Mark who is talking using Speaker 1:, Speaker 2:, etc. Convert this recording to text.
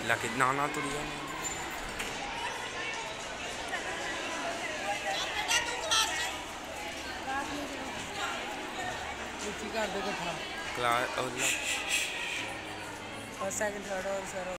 Speaker 1: लगे ना तुरी
Speaker 2: कर दे
Speaker 1: क्लास
Speaker 2: फर्स्ट सेकंड थर्ड और सर